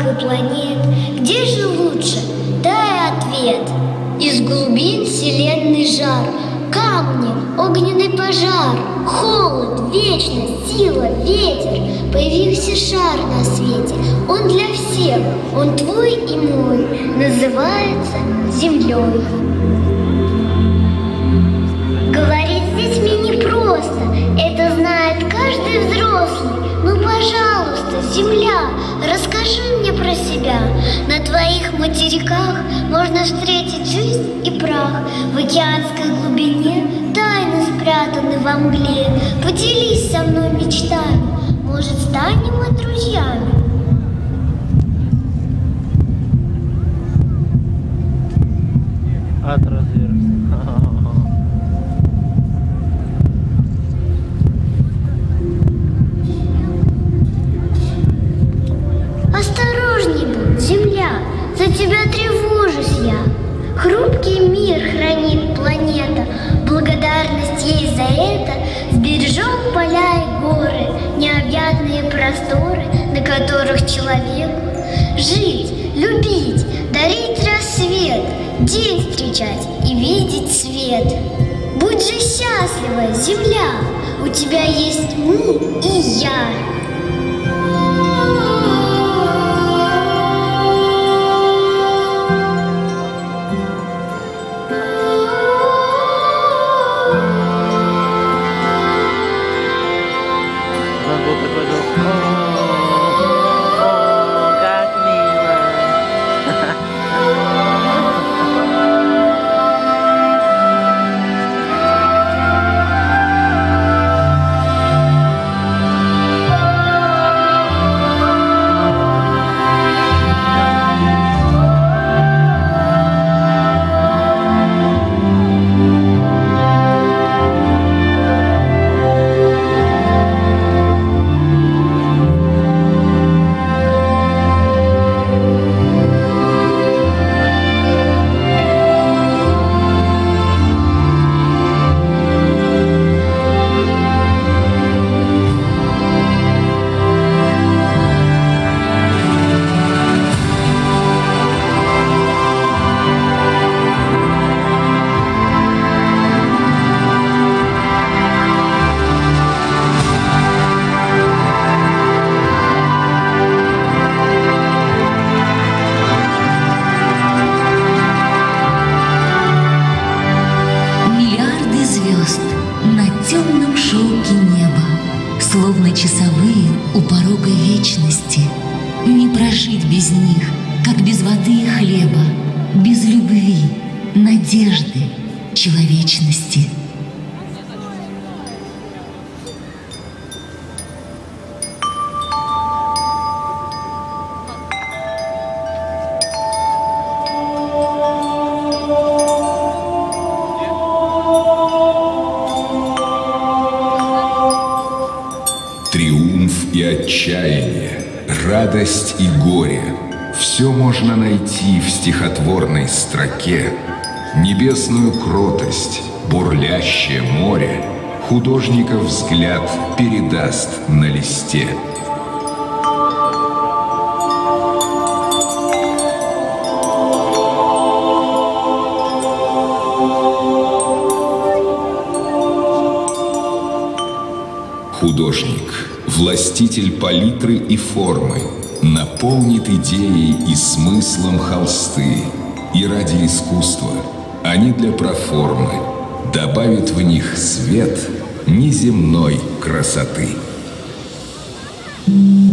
и планет, где же лучше? Дай ответ. Из глубин вселенной жар, камни, огненный пожар, холод, вечность, сила, ветер. Появился шар на свете, он для всех, он твой и мой, называется землей. Говорить с детьми непросто, это знает каждый взрослый. Ну, пожалуйста, земля, расскажи мне про себя. На твоих материках можно встретить жизнь и прах. В океанской глубине тайны спрятаны во мгле. Поделись со мной мечтами, может, станем мы друзьями. Осторожней будь, земля, за тебя тревожусь я. Хрупкий мир хранит планета, благодарность ей за это. Сбережем поля и горы, необъятные просторы, на которых человеку жить, любить, дарить рассвет, день встречать и видеть свет. Будь же счастлива, земля, у тебя есть мы и я. Словно часовые у порога вечности. Не прожить без них, как без воды и хлеба, без любви, надежды, человечности. Триумф и отчаяние, радость и горе — все можно найти в стихотворной строке. Небесную кротость, бурлящее море художников взгляд передаст на листе. Художник, властитель палитры и формы, наполнит идеей и смыслом холсты. И ради искусства, а не для проформы, добавит в них свет неземной красоты.